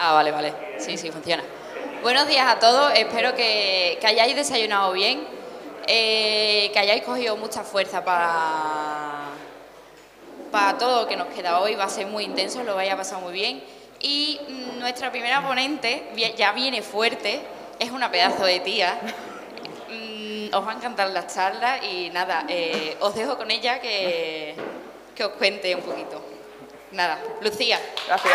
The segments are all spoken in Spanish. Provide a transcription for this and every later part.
Ah, vale, vale. Sí, sí, funciona. Buenos días a todos. Espero que hayáis desayunado bien, que hayáis cogido mucha fuerza para todo lo que nos queda hoy. Va a ser muy intenso, lo vais a pasar muy bien. Y nuestra primera ponente ya viene fuerte, es una pedazo de tía. Os va a encantar las charlas y nada, os dejo con ella que os cuente un poquito. Nada, Lucía. Gracias.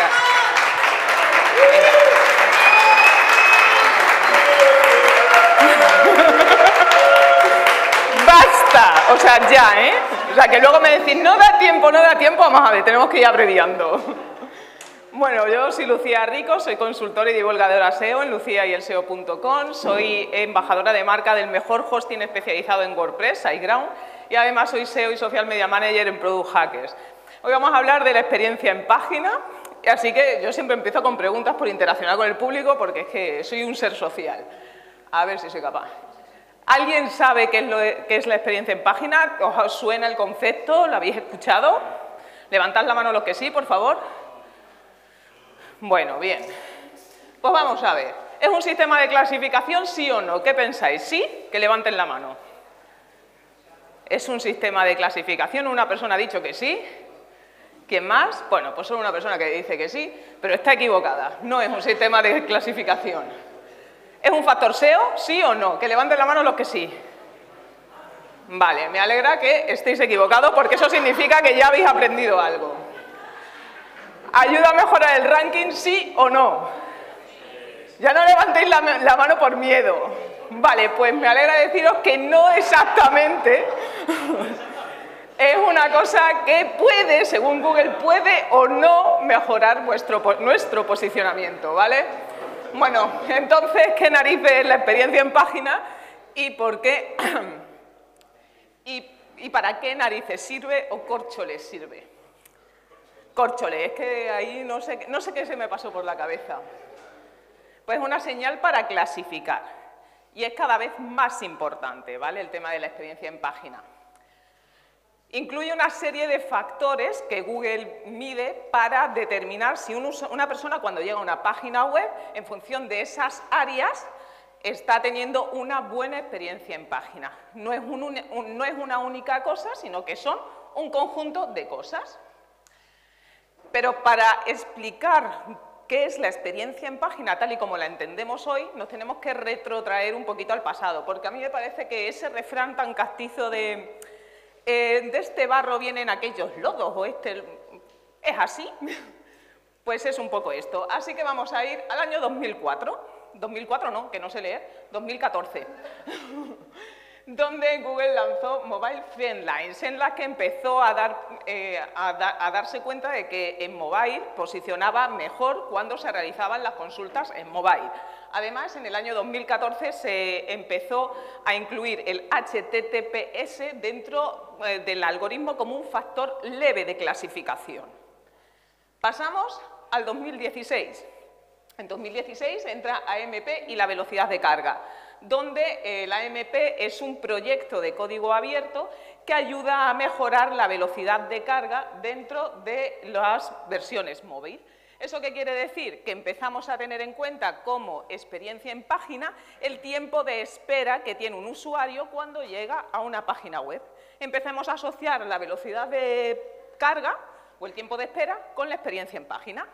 ¡Basta! O sea, ya, ¿eh? O sea, que luego me decís, no da tiempo, vamos a ver, tenemos que ir abreviando. Bueno, yo soy Lucía Rico, soy consultora y divulgadora SEO en luciayelseo.com, soy embajadora de marca del mejor hosting especializado en WordPress, SiteGround, y además soy SEO y Social Media Manager en Product Hackers. Hoy vamos a hablar de la experiencia en página, así que yo siempre empiezo con preguntas por interaccionar con el público porque es que soy un ser social. A ver si soy capaz. ¿Alguien sabe qué es la experiencia en página? ¿Os suena el concepto? ¿Lo habéis escuchado? Levantad la mano los que sí, por favor. Bueno, bien. Pues vamos a ver. ¿Es un sistema de clasificación, sí o no? ¿Qué pensáis? ¿Sí? Que levanten la mano. ¿Es un sistema de clasificación? Una persona ha dicho que sí. ¿Quién más? Bueno, pues solo una persona que dice que sí, pero está equivocada. No es un sistema de clasificación. ¿Es un factor SEO? ¿Sí o no? Que levanten la mano los que sí. Vale, me alegra que estéis equivocados porque eso significa que ya habéis aprendido algo. ¿Ayuda a mejorar el ranking, sí o no? Ya no levantéis la mano por miedo. Vale, pues me alegra deciros que no exactamente. Es una cosa que puede, según Google, puede o no mejorar nuestro posicionamiento, ¿vale? Bueno, entonces, ¿qué narices es la experiencia en página y por qué y para qué narices sirve o córcholes sirve? Córcholes, es que ahí no sé qué se me pasó por la cabeza. Pues una señal para clasificar y es cada vez más importante, ¿vale? El tema de la experiencia en página. Incluye una serie de factores que Google mide para determinar si una persona cuando llega a una página web, en función de esas áreas, está teniendo una buena experiencia en página. No es una única cosa, sino que son un conjunto de cosas. Pero para explicar qué es la experiencia en página tal y como la entendemos hoy, nos tenemos que retrotraer un poquito al pasado, porque a mí me parece que ese refrán tan castizo de este barro vienen aquellos lodos, o este es así, pues es un poco esto. Así que vamos a ir al año 2004, 2004 no, que no sé leer, 2014, donde Google lanzó Mobile Friendlines, en la que empezó a darse cuenta de que en mobile posicionaba mejor cuando se realizaban las consultas en mobile. Además, en el año 2014 se empezó a incluir el HTTPS dentro del algoritmo como un factor leve de clasificación. Pasamos al 2016. En 2016 entra AMP y la velocidad de carga, donde el AMP es un proyecto de código abierto que ayuda a mejorar la velocidad de carga dentro de las versiones móvil. ¿Eso qué quiere decir? Que empezamos a tener en cuenta como experiencia en página el tiempo de espera que tiene un usuario cuando llega a una página web. Empezamos a asociar la velocidad de carga o el tiempo de espera con la experiencia en página.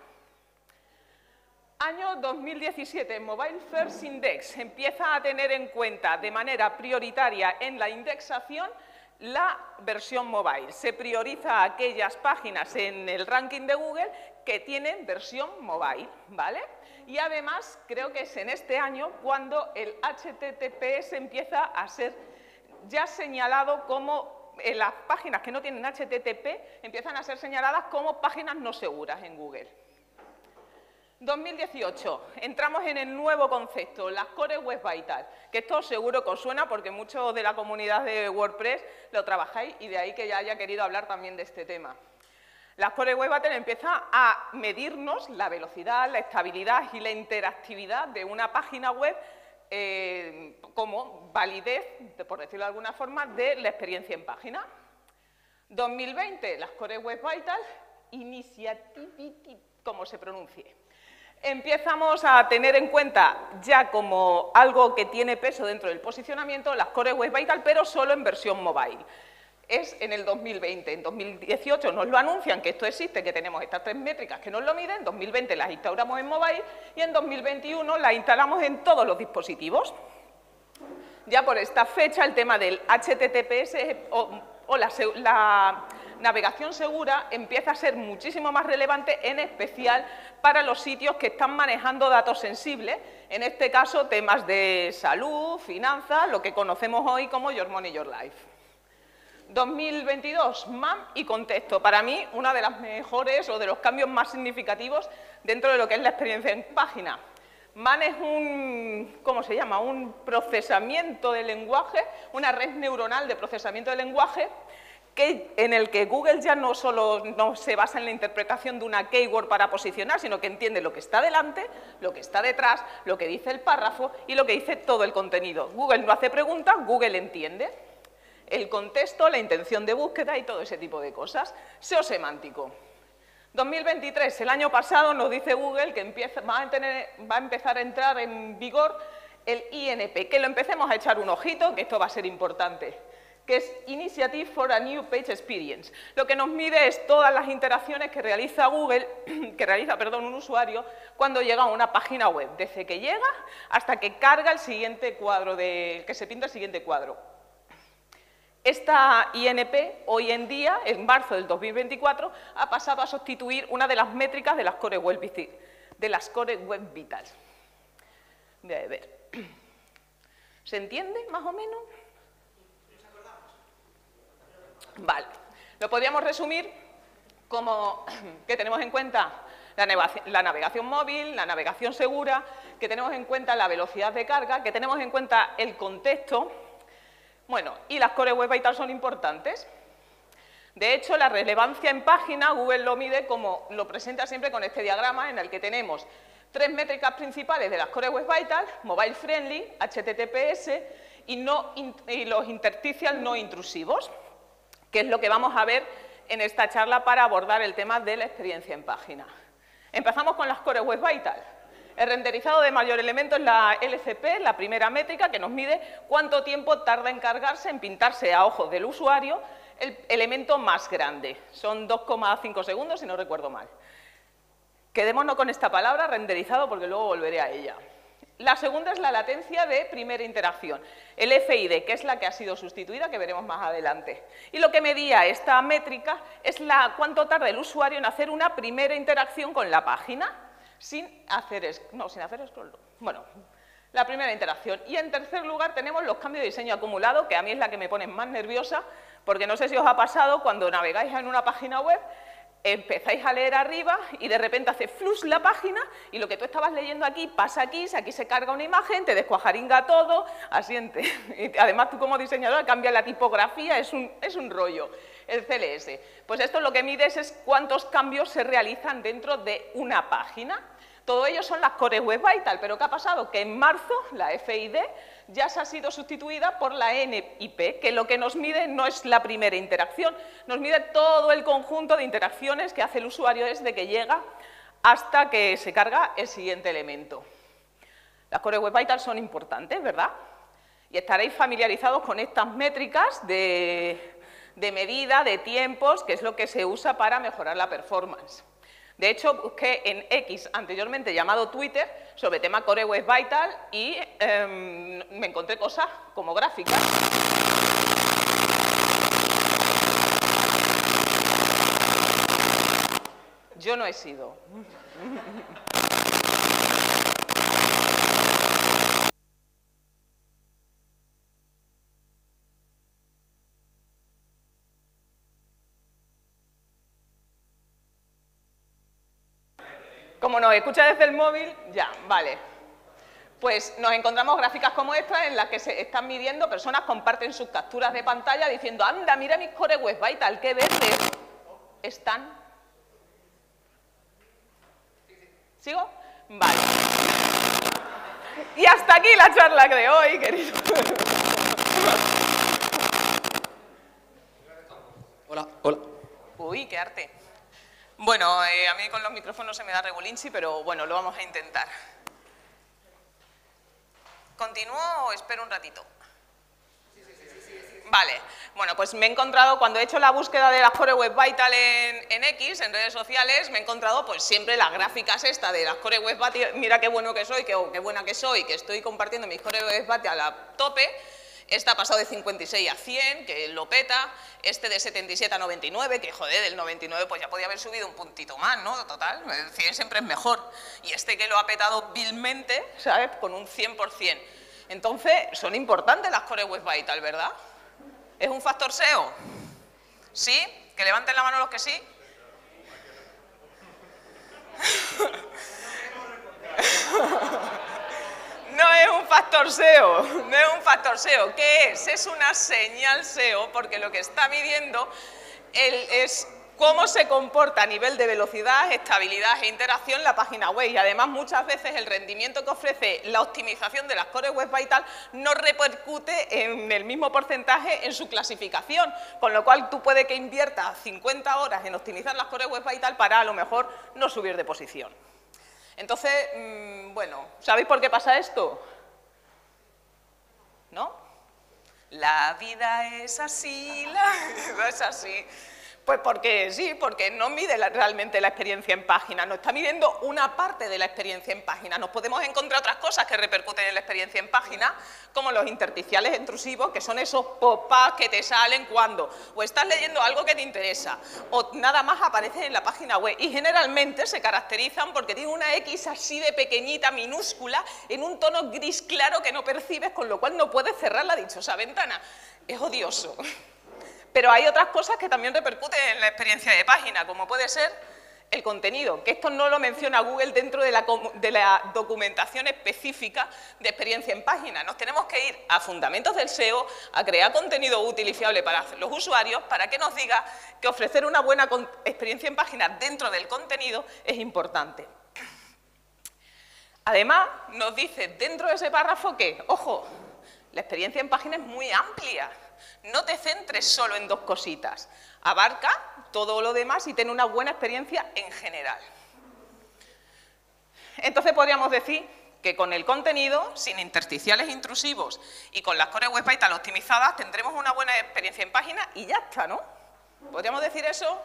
Año 2017, Mobile First Index empieza a tener en cuenta de manera prioritaria en la indexación la versión mobile. Se prioriza aquellas páginas en el ranking de Google que tienen versión mobile, ¿vale? Y además, creo que es en este año cuando el HTTPS empieza a ser ya señalado como las páginas que no tienen HTTP empiezan a ser señaladas como páginas no seguras en Google. 2018, entramos en el nuevo concepto, las Core Web Vitals, que esto seguro que os suena porque muchos de la comunidad de WordPress lo trabajáis y de ahí que ya haya querido hablar también de este tema. Las Core Web Vitals empiezan a medirnos la velocidad, la estabilidad y la interactividad de una página web como validez, por decirlo de alguna forma, de la experiencia en página. 2020, las Core Web Vitals, Initiativity, como se pronuncie. empezamos a tener en cuenta ya como algo que tiene peso dentro del posicionamiento las Core Web Vitals, pero solo en versión mobile. Es en el 2020. En 2018 nos lo anuncian que esto existe, que tenemos estas 3 métricas que nos lo miden, en 2020 las instauramos en mobile y en 2021 las instalamos en todos los dispositivos. Ya por esta fecha el tema del HTTPS o la navegación segura empieza a ser muchísimo más relevante, en especial para los sitios que están manejando datos sensibles, en este caso temas de salud, finanzas, lo que conocemos hoy como Your Money, Your Life. 2022, MAM y contexto. Para mí, una de las mejores o de los cambios más significativos dentro de lo que es la experiencia en página. MAM es un procesamiento de lenguaje, una red neuronal de procesamiento de lenguaje en el que Google ya no solo no se basa en la interpretación de una keyword para posicionar, sino que entiende lo que está delante, lo que está detrás, lo que dice el párrafo y lo que dice todo el contenido. Google no hace preguntas, Google entiende el contexto, la intención de búsqueda y todo ese tipo de cosas. SEO semántico. 2023, el año pasado, nos dice Google que va a empezar a entrar en vigor el INP, que lo empecemos a echar un ojito, que esto va a ser importante, que es Initiative for a New Page Experience. Lo que nos mide es todas las interacciones que realiza un usuario cuando llega a una página web, desde que llega hasta que carga el siguiente cuadro, que se pinta el siguiente cuadro. Esta INP, hoy en día, en marzo del 2024, ha pasado a sustituir una de las métricas de las Core Web Vitals. Voy a ver. ¿Se entiende, más o menos? Vale. Lo podríamos resumir como que tenemos en cuenta la navegación móvil, la navegación segura, que tenemos en cuenta la velocidad de carga, que tenemos en cuenta el contexto. Bueno, y las Core Web Vitals son importantes. De hecho, la relevancia en página, Google lo mide como lo presenta siempre con este diagrama en el que tenemos 3 métricas principales de las Core Web Vitals: Mobile Friendly, HTTPS y los intersticial no intrusivos, que es lo que vamos a ver en esta charla para abordar el tema de la experiencia en página. Empezamos con las Core Web Vitals. El renderizado de mayor elemento es la LCP, la primera métrica, que nos mide cuánto tiempo tarda en cargarse, en pintarse a ojos del usuario el elemento más grande. Son 2,5 segundos, si no recuerdo mal. Quedémonos con esta palabra, renderizado, porque luego volveré a ella. La segunda es la latencia de primera interacción, el FID, que es la que ha sido sustituida, que veremos más adelante. Y lo que medía esta métrica es cuánto tarda el usuario en hacer una primera interacción con la página, sin hacer scroll. Bueno, la primera interacción. Y en tercer lugar tenemos los cambios de diseño acumulado, que a mí es la que me pone más nerviosa, porque no sé si os ha pasado cuando navegáis en una página web, empezáis a leer arriba y de repente hace flush la página y lo que tú estabas leyendo aquí pasa aquí se carga una imagen, te descuajaringa todo, asiente. Y además tú como diseñador cambias la tipografía, es un rollo. El CLS. Pues esto lo que mides es cuántos cambios se realizan dentro de una página. Todo ello son las Core Web Vitals, pero ¿qué ha pasado? Que en marzo la FID ya se ha sido sustituida por la NIP, que lo que nos mide no es la primera interacción, nos mide todo el conjunto de interacciones que hace el usuario desde que llega hasta que se carga el siguiente elemento. Las Core Web Vitals son importantes, ¿verdad? Y estaréis familiarizados con estas métricas de medida, de tiempos, que es lo que se usa para mejorar la performance. De hecho, busqué en X, anteriormente llamado Twitter, sobre tema Core Web Vitals y me encontré cosas como gráficas. Yo no he sido. Como nos escucha desde el móvil, ya, vale. Pues nos encontramos gráficas como esta en las que se están midiendo, personas comparten sus capturas de pantalla diciendo, anda, mira mis Core Web Vitals, qué verdes están. ¿Sigo? Vale. Y hasta aquí la charla de hoy, querido. Hola, hola. Uy, qué arte. Bueno, a mí con los micrófonos se me da regulinchi, pero bueno, lo vamos a intentar. ¿Continúo o espero un ratito? Vale, bueno, pues me he encontrado, cuando he hecho la búsqueda de las Core Web Vital en X, en redes sociales, me he encontrado pues siempre las gráficas esta de las Core Web Vital, mira qué bueno que soy, qué buena que soy, que estoy compartiendo mis Core Web Vital a tope. Esta ha pasado de 56 a 100, que lo peta. Este de 77 a 99, que joder, del 99 pues ya podía haber subido un puntito más, ¿no? Total, el 100 siempre es mejor. Y este que lo ha petado vilmente, ¿sabes? Con un 100%. Entonces, son importantes las Core Web Vital, ¿verdad? ¿Es un factor SEO? ¿Sí? ¿Que levanten la mano los que sí? No es un factor SEO, no es un factor SEO. ¿Qué es? Es una señal SEO, porque lo que está midiendo es cómo se comporta a nivel de velocidad, estabilidad e interacción la página web. Y además muchas veces el rendimiento que ofrece la optimización de las Core Web Vital no repercute en el mismo porcentaje en su clasificación, con lo cual tú puede que inviertas 50 horas en optimizar las Core Web Vital para a lo mejor no subir de posición. Entonces, bueno, ¿sabéis por qué pasa esto? ¿No? La vida es así, la vida es así. Pues porque sí, porque no mide realmente la experiencia en página, nos está midiendo una parte de la experiencia en página. Nos podemos encontrar otras cosas que repercuten en la experiencia en página, como los intersticiales intrusivos, que son esos pop-ups que te salen cuando o estás leyendo algo que te interesa o nada más aparece en la página web. Y generalmente se caracterizan porque tienen una X así de pequeñita, minúscula, en un tono gris claro que no percibes, con lo cual no puedes cerrar la dichosa ventana. Es odioso. Pero hay otras cosas que también repercuten en la experiencia de página, como puede ser el contenido, que esto no lo menciona Google dentro de la documentación específica de experiencia en página. Nos tenemos que ir a fundamentos del SEO, a crear contenido útil y fiable para los usuarios, para que nos diga que ofrecer una buena experiencia en página dentro del contenido es importante. Además, nos dice dentro de ese párrafo que, ojo, la experiencia en página es muy amplia. No te centres solo en dos cositas, abarca todo lo demás y ten una buena experiencia en general. Entonces podríamos decir que con el contenido, sin intersticiales intrusivos y con las Core Web Vital optimizadas, tendremos una buena experiencia en página y ya está, ¿no? ¿Podríamos decir eso?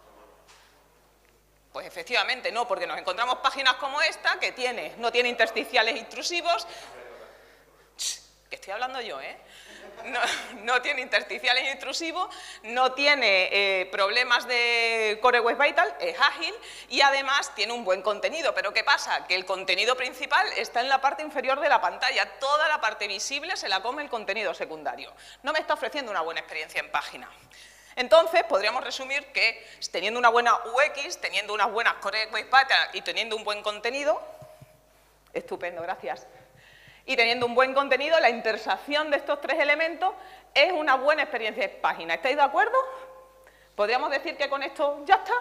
Pues efectivamente no, porque nos encontramos páginas como esta que no tiene intersticiales intrusivos. Que estoy hablando yo, ¿eh? No tiene intersticiales intrusivos, no tiene problemas de Core Web Vital, es ágil y además tiene un buen contenido. Pero ¿qué pasa? Que el contenido principal está en la parte inferior de la pantalla, toda la parte visible se la come el contenido secundario. No me está ofreciendo una buena experiencia en página. Entonces, podríamos resumir que teniendo una buena UX, teniendo unas buenas Core Web Vital y teniendo un buen contenido, estupendo, gracias. Y teniendo un buen contenido, la intersección de estos tres elementos es una buena experiencia de página. ¿Estáis de acuerdo? ¿Podríamos decir que con esto ya está?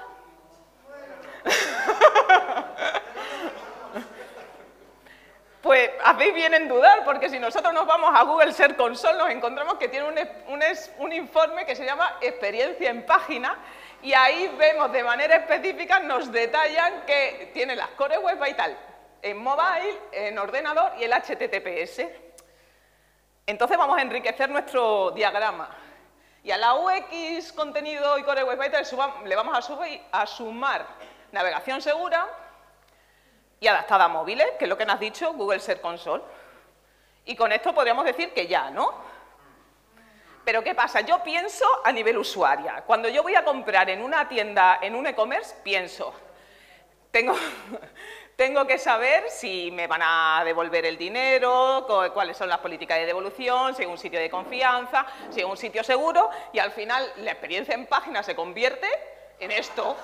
Pues hacéis bien en dudar, porque si nosotros nos vamos a Google Search Console, nos encontramos que tiene un informe que se llama Experiencia en Página, y ahí vemos de manera específica, nos detallan que tiene las Core Web Vital en mobile, en ordenador y el HTTPS. Entonces vamos a enriquecer nuestro diagrama. Y a la UX, contenido y Core Web Vital le vamos a sumar navegación segura y adaptada a móviles, que es lo que nos ha dicho Google Search Console. Y con esto podríamos decir que ya, ¿no? Pero ¿qué pasa? Yo pienso a nivel usuaria. Cuando yo voy a comprar en una tienda, en un e-commerce, pienso, tengo que saber si me van a devolver el dinero, cuáles son las políticas de devolución, si es un sitio de confianza, si es un sitio seguro, y al final la experiencia en página se convierte en esto.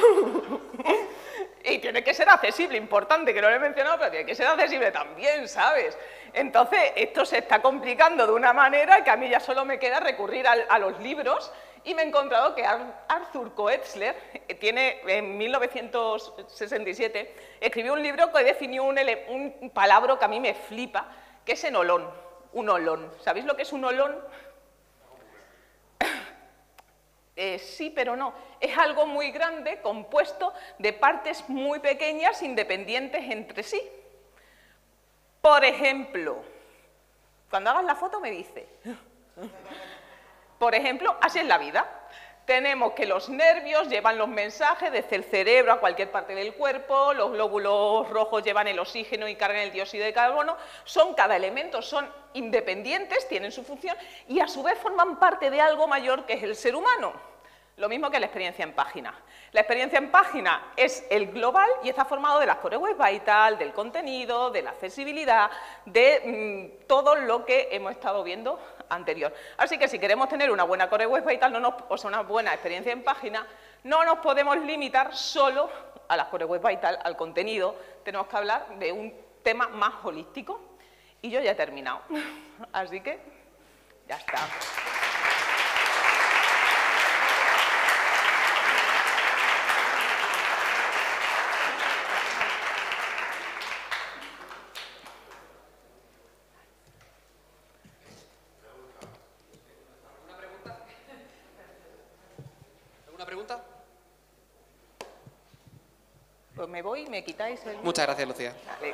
Y tiene que ser accesible, importante, que no lo he mencionado, pero tiene que ser accesible también, ¿sabes? Entonces, esto se está complicando de una manera que a mí ya solo me queda recurrir a los libros, y me he encontrado que Arthur Koestler tiene, en 1967, escribió un libro que definió un palabra que a mí me flipa, que es enolon, un olón. ¿Sabéis lo que es un olón? Sí, pero no. Es algo muy grande, compuesto de partes muy pequeñas, independientes entre sí. Por ejemplo, cuando hagas la foto me dice. Por ejemplo, así es la vida. Tenemos que los nervios llevan los mensajes desde el cerebro a cualquier parte del cuerpo, los glóbulos rojos llevan el oxígeno y cargan el dióxido de carbono, cada elemento son independientes, tienen su función y a su vez forman parte de algo mayor que es el ser humano. Lo mismo que la experiencia en página. La experiencia en página es el global y está formado de las Core Web Vital, del contenido, de la accesibilidad, de todo lo que hemos estado viendo anterior. Así que si queremos tener una buena Core Web Vital, o sea, una buena experiencia en página, no nos podemos limitar solo a las Core Web Vital, al contenido, tenemos que hablar de un tema más holístico. Y yo ya he terminado, así que ya está. ¿Pregunta? Pues me voy y me quitáis el... Muchas gracias, Lucía. Vale.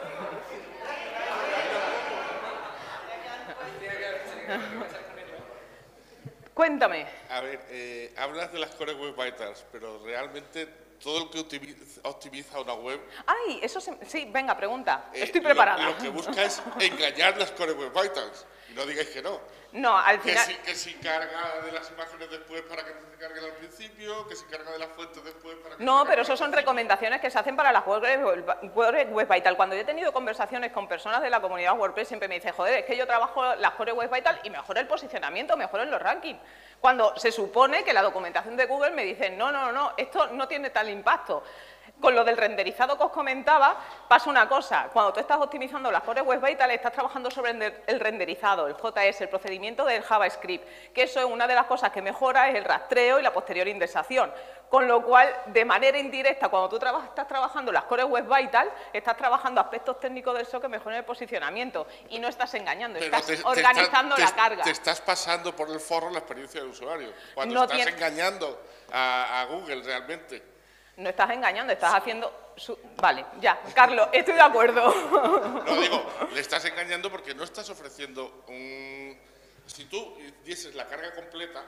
Cuéntame. A ver, hablas de las Core Web Vitals, pero realmente todo el que optimiza una web... ¡Ay! Eso sí, venga, pregunta. Estoy preparada. Lo que busca es engañar las Core Web Vitals. Y no digáis que no. No, al final... Que si carga de las imágenes después para que se carguen al principio, que si carga de las fuentes después para que... No, pero eso son recomendaciones que se hacen para las Core Web Vital. Cuando yo he tenido conversaciones con personas de la comunidad WordPress, siempre me dicen, joder, es que yo trabajo las Core Web Vital y mejoro el posicionamiento, mejoro en los rankings. Cuando se supone que la documentación de Google me dice, no, esto no tiene tal impacto. Con lo del renderizado que os comentaba, pasa una cosa. Cuando tú estás optimizando las Core Web Vital, estás trabajando sobre el renderizado, el JS, el procedimiento del JavaScript, que eso es una de las cosas que mejora, es el rastreo y la posterior indexación. Con lo cual, de manera indirecta, cuando tú estás trabajando las Core Web Vital, estás trabajando aspectos técnicos del SEO que mejoran el posicionamiento y no estás engañando, estás organizando la carga. Te estás pasando por el forro la experiencia del usuario, cuando estás engañando a Google realmente. No estás engañando, estás haciendo... Vale, ya, Carlos, estoy de acuerdo. No, digo, le estás engañando porque no estás ofreciendo un... Si tú dieses la carga completa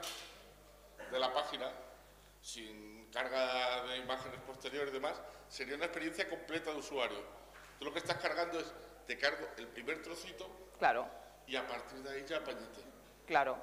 de la página, sin carga de imágenes posteriores y demás, sería una experiencia completa de usuario. Tú lo que estás cargando es, te cargo el primer trocito, claro, y a partir de ahí ya apañete. Claro.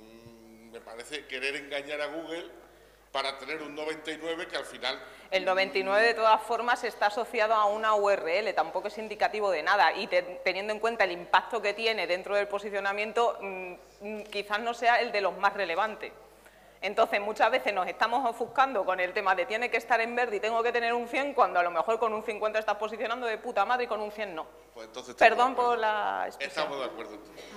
Me parece querer engañar a Google para tener un 99 que al final... El 99 de todas formas está asociado a una URL, tampoco es indicativo de nada y teniendo en cuenta el impacto que tiene dentro del posicionamiento, quizás no sea el de los más relevantes. Entonces muchas veces nos estamos ofuscando con el tema de tiene que estar en verde y tengo que tener un 100 cuando a lo mejor con un 50 estás posicionando de puta madre y con un 100 no. Pues entonces perdón por la expresión. Estamos de acuerdo.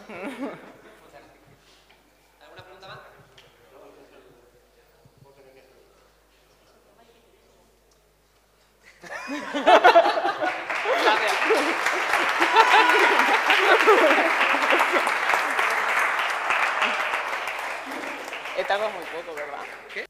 ¿Alguna pregunta más? Gracias. He tardado muy poco, ¿verdad? ¿Qué?